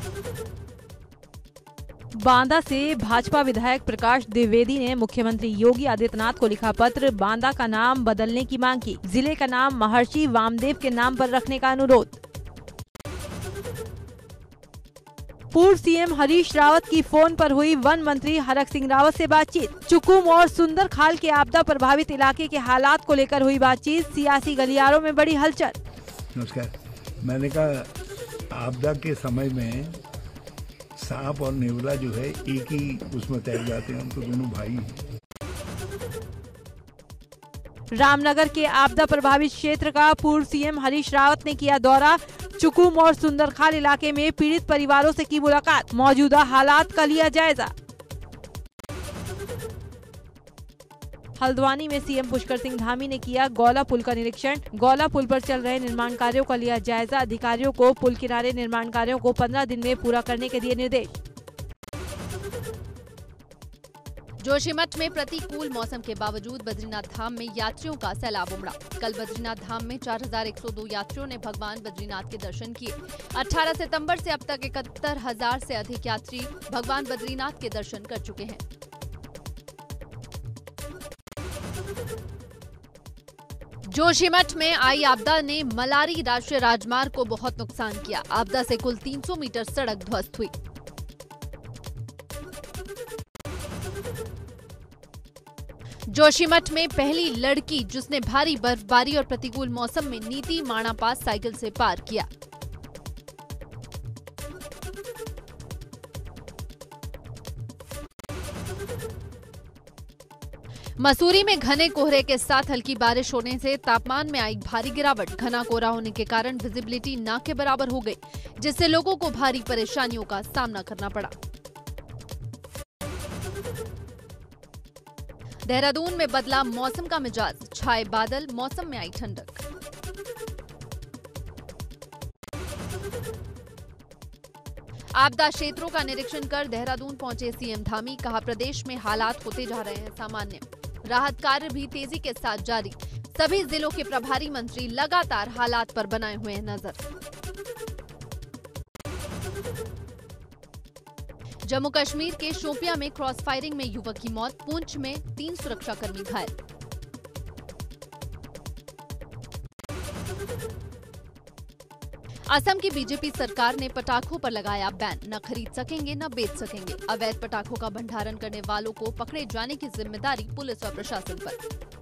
बांदा से भाजपा विधायक प्रकाश द्विवेदी ने मुख्यमंत्री योगी आदित्यनाथ को लिखा पत्र, बांदा का नाम बदलने की मांग की, जिले का नाम महर्षि वामदेव के नाम पर रखने का अनुरोध। पूर्व सीएम हरीश रावत की फोन पर हुई वन मंत्री हरक सिंह रावत से बातचीत, चुकुम और सुंदर खाल के आपदा प्रभावित इलाके के हालात को लेकर हुई बातचीत, सियासी गलियारों में बड़ी हलचल। नमस्कार। मैंने कहा आपदा के समय में सांप और नेवला जो है एक ही उसमें तैर जाते हैं, हम तो दोनों भाई हैं। रामनगर के आपदा प्रभावित क्षेत्र का पूर्व सीएम हरीश रावत ने किया दौरा, चुकुम और सुंदरखाल इलाके में पीड़ित परिवारों से की मुलाकात, मौजूदा हालात का लिया जायजा। हल्द्वानी में सीएम पुष्कर सिंह धामी ने किया गौला पुल का निरीक्षण, गौला पुल पर चल रहे निर्माण कार्यों का लिया जायजा, अधिकारियों को पुल किनारे निर्माण कार्यों को 15 दिन में पूरा करने के दिए निर्देश। जोशीमठ में प्रतिकूल मौसम के बावजूद बद्रीनाथ धाम में यात्रियों का सैलाब उमड़ा। कल बद्रीनाथ धाम में 4102 यात्रियों ने भगवान बद्रीनाथ के दर्शन किए। 18 सितंबर से अब तक 71,000 से अधिक यात्री भगवान बद्रीनाथ के दर्शन कर चुके हैं। जोशीमठ में आई आपदा ने मलारी राष्ट्रीय राजमार्ग को बहुत नुकसान किया। आपदा से कुल 300 मीटर सड़क ध्वस्त हुई। जोशीमठ में पहली लड़की जिसने भारी बर्फबारी और प्रतिकूल मौसम में नीति माणा पास साइकिल से पार किया। मसूरी में घने कोहरे के साथ हल्की बारिश होने से तापमान में आई भारी गिरावट। घना कोहरा होने के कारण विजिबिलिटी ना के बराबर हो गई, जिससे लोगों को भारी परेशानियों का सामना करना पड़ा। देहरादून में बदला मौसम का मिजाज, छाए बादल, मौसम में आई ठंडक। आपदा क्षेत्रों का निरीक्षण कर देहरादून पहुंचे सीएम धामी, कहा प्रदेश में हालात होते जा रहे हैं सामान्य, राहत कार्य भी तेजी के साथ जारी। सभी जिलों के प्रभारी मंत्री लगातार हालात पर बनाए हुए हैं नजर। जम्मू कश्मीर के शोपियां में क्रॉस फायरिंग में युवक की मौत, पुंछ में 3 सुरक्षाकर्मी घायल। असम की बीजेपी सरकार ने पटाखों पर लगाया बैन, न खरीद सकेंगे न बेच सकेंगे। अवैध पटाखों का भंडारण करने वालों को पकड़े जाने की जिम्मेदारी पुलिस और प्रशासन पर।